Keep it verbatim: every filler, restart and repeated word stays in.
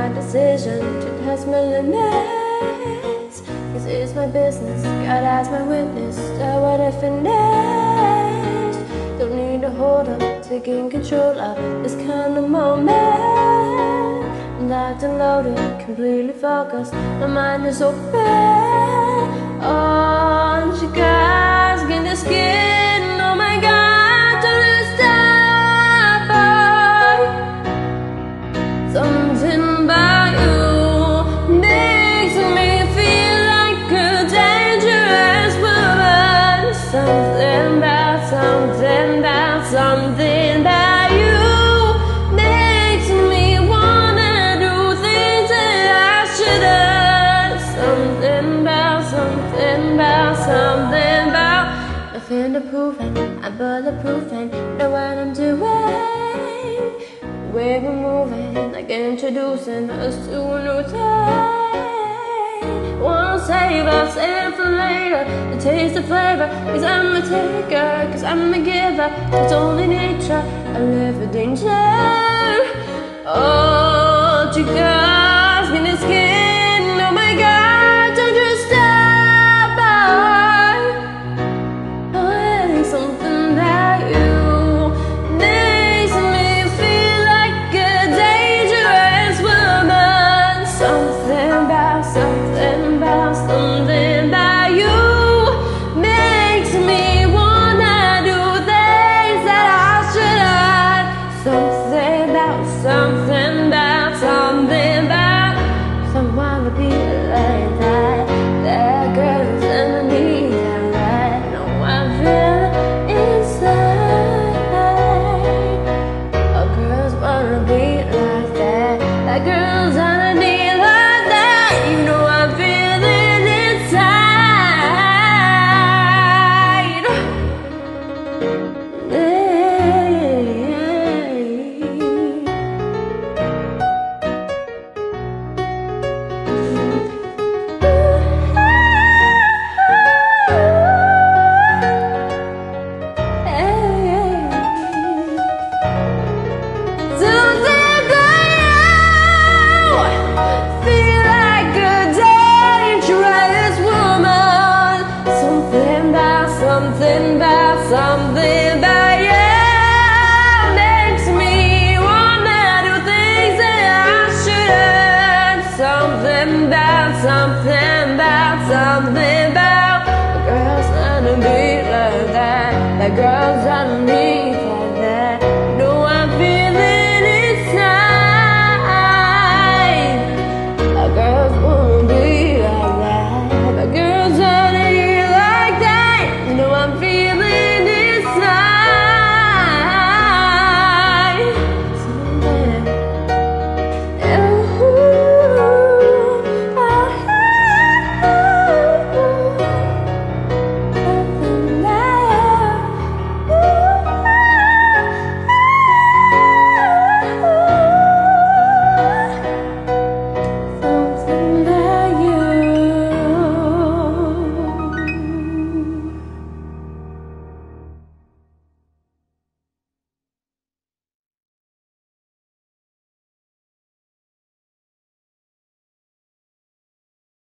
my decision to test my limits. This is my business, God as my witness. So what if it is? Don't need to hold up, taking control of this kind of moment. Locked and loaded, completely focused, my mind is open. Oh, you guys get the skin, oh my God, don't you stop, boy. Something about you makes me feel like a dangerous woman. Something about, something about, something about you makes me wanna do things that I shouldn't. Something about, something about, something about. Nothing to prove it, I'm bulletproof and know what I'm doing. We're moving, like introducing us to a new thing. Wanna save us, save it for later, the taste of flavor. Cause I'm a taker, cause I'm a giver. It's only nature, I live with danger. Oh, chicas, in the skin, oh my God, don't you stop, boy. Oh, yeah, something about you makes me feel like a dangerous woman. Something about, something about, something about you makes me wanna do things that I shouldn't. Something about, something about, something about. Someone would be like that. That girl's underneath that right. No, I feel inside. All girls wanna be like that. That girl's underneath like that. You know I'm feeling inside. Something about, something about you makes me wanna do things that I shouldn't. Something about, something about, something about. The girl's gonna be like that. That girl's gonna